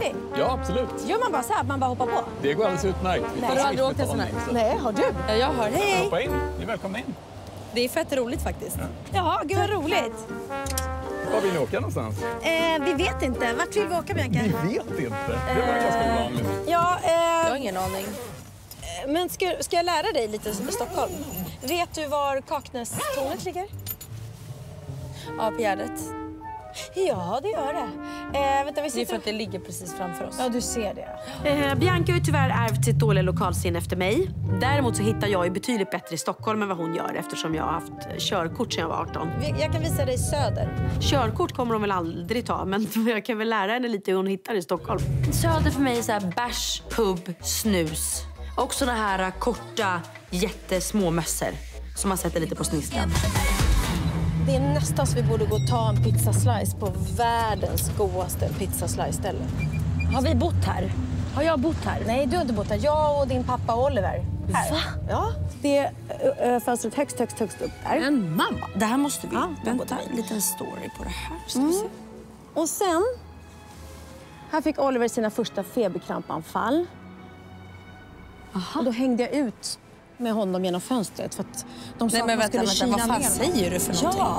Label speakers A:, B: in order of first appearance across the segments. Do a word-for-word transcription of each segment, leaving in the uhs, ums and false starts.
A: vi?
B: Ja, absolut.
A: Gör man bara så här, man bara hoppar på?
B: Det går alldeles utmärkt.
A: Nej, har du aldrig åkt en sån här? Nej, har du?
C: Ja, jag har. Hej, hej.
B: Hoppa in. Ni är välkomna in.
C: Det är fett roligt faktiskt.
A: Ja, gud vad roligt.
B: Var vill ni åka någonstans?
A: Eh, vi vet inte. Vart vill vi åka, Bianca?
B: Ni vet inte. Det var ganska vanligt.
A: Ja, eh,
C: Jag har ingen aning.
A: men ska, ska jag lära dig lite om Stockholm? Vet du var Kaknästornet ligger?
C: Ja, på Gärdet.
A: Ja, det gör det. Eh, vänta, vi
C: Det är
A: sitter...
C: för att det ligger precis framför oss.
A: Ja, du ser det.
D: Eh, Bianca har ju tyvärr ärvt sitt dåliga lokalsinne efter mig. Däremot så hittar jag ju betydligt bättre i Stockholm än vad hon gör eftersom jag har haft körkort sedan jag var arton.
A: Vi- Jag kan visa dig söder.
D: Körkort kommer hon väl aldrig ta, men jag kan väl lära henne lite hur hon hittar i Stockholm. Söder för mig är så här bärs, pub, snus. Och såna här korta, jättesmå mössor som man sätter lite på sniskan.
A: Det är nästan så vi borde gå och ta en pizzaslice på världens godaste pizzaslice-ställe.
C: Har vi bott här?
A: Har jag bott här? Nej, du har inte bott här. Jag och din pappa Oliver. Här.
C: Va?
A: Ja, det är äh, fönstret högst, högst, högst upp där.
C: Men mamma, det här måste vi...
A: Ja,
C: Vänta, en liten story på det här. Ska vi se.
A: Och sen, här fick Oliver sina första feberkrampanfall.
C: Aha.
A: Och då hängde jag ut med honom genom fönstret för att de sa
C: Nej, men
A: att
C: vänta,
A: man skulle
C: vänta,
A: kyla
C: vad fan
A: ner honom.
C: säger du för någonting?
A: Ja.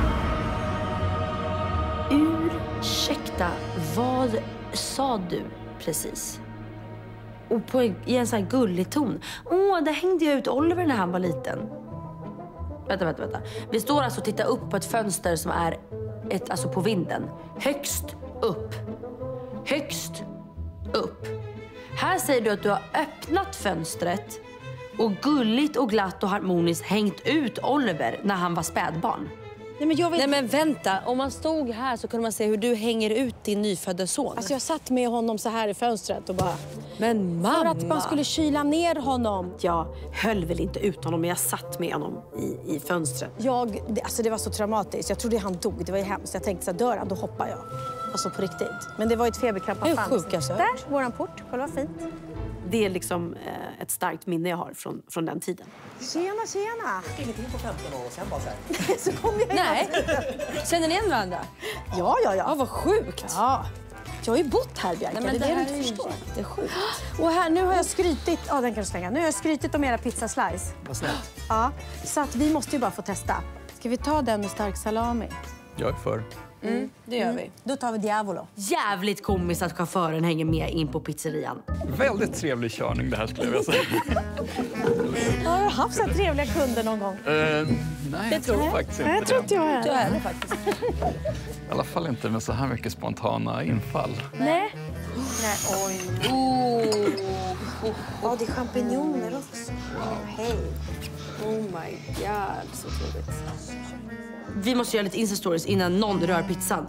D: Ursäkta, vad sa du precis? Och på, i en sån här gullig ton. Åh, där hängde jag ut Oliver när han var liten. Vänta, vänta, vänta. Vi står alltså och tittar upp på ett fönster som är ett, alltså på vinden. Högst upp. Högst upp. Här säger du att du har öppnat fönstret och gulligt och glatt och harmoniskt hängt ut Oliver när han var spädbarn.
A: Nej, men jag vet...
C: Nej, men vänta. Om man stod här så kunde man se hur du hänger ut din nyfödda son.
A: Alltså jag satt med honom så här i fönstret och bara...
C: Men mamma!
A: För att man skulle kyla ner honom.
D: Jag höll väl inte ut honom, men jag satt med honom i, i fönstret.
A: Jag, det, alltså det var så traumatiskt. Jag trodde han dog. Det var ju hemskt. Jag tänkte så här, dör han, då hoppar jag. Alltså på riktigt. Men det var ett feberkrampanfall.
C: Det är sjuka saker.
A: Där, våran port. Kolla vad fint.
D: Det är liksom eh, ett starkt minne jag har från, från den tiden.
A: Tjena, tjena.
E: Ingenting på femton år och sen bara så här.
A: Så kom jag
C: Nej. Känner ni igen varandra?
A: Ja, ja,
C: Ja,
A: ja.
C: vad sjukt.
A: Ja. Jag har ju bott här, Bianca.
C: Nej, men det,
A: det är
C: här
A: det
C: är
A: du
C: ju
A: inte förstår.
C: jättesjukt.
A: Och här, nu har jag skrytit... Ja, den kan du slänga. Nu har jag skrytit om era pizzaslice.
E: Vad snällt.
A: Ja, så att vi måste ju bara få testa. Ska vi ta den med stark salami?
B: Jag är för.
C: Mm, det gör vi.
A: Då tar vi Diavolo.
D: Jävligt komiskt att chauffören hänger med in på pizzerian.
B: Väldigt trevlig körning det här skulle jag vilja säga.
A: Har du haft så här trevliga kunder någon gång?
B: Uh, nej, jag tror faktiskt inte
A: Nej, jag tror inte jag
C: Du
A: är.
C: är det faktiskt.
B: I alla fall inte med så här mycket spontana infall.
A: Nej. Nej, oj.
C: Oh.
A: Ja, det är champinjoner också. Hej.
C: Oh my god, så otroligt.
D: Vi måste göra lite Insta-stories innan någon rör pizzan.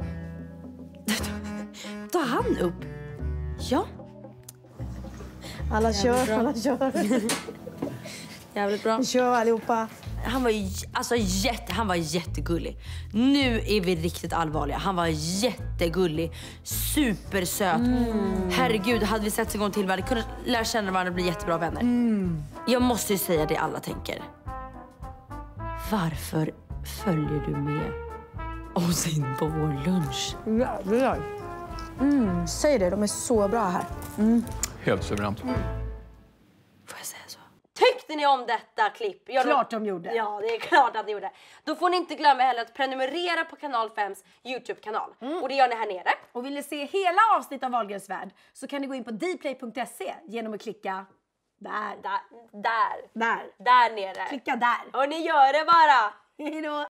D: Tar han upp? Ja.
A: Alla kör, alla kör.
C: Jävligt bra.
A: Vi kör allihopa.
D: Han var, ju, alltså, jätte, han var jättegullig. Nu är vi riktigt allvarliga. Han var jättegullig. Supersöt. Mm. Herregud, hade vi sett en gång till vi hade kunnat lära känna varandra och bli jättebra vänner. Mm. Jag måste ju säga det alla tänker. Varför följer du med oss in på vår lunch?
A: Jävlar. Mm. Säg det, de är så bra här. Mm.
B: Helt suveränt.
D: Får jag säga så? Tyckte ni om detta klipp? Jag
A: Klart de gjorde.
D: Ja, det är klart att ni gjorde. Då får ni inte glömma heller att prenumerera på Kanal fems YouTube-kanal. Och det gör ni här nere.
A: Och vill ni se hela avsnitt av Wahlgrens värld så kan ni gå in på dplay punkt se genom att klicka där.
D: Där, där,
A: Där.
D: där nere.
A: Klicka där.
D: Och ni gör det bara.
A: Hej då.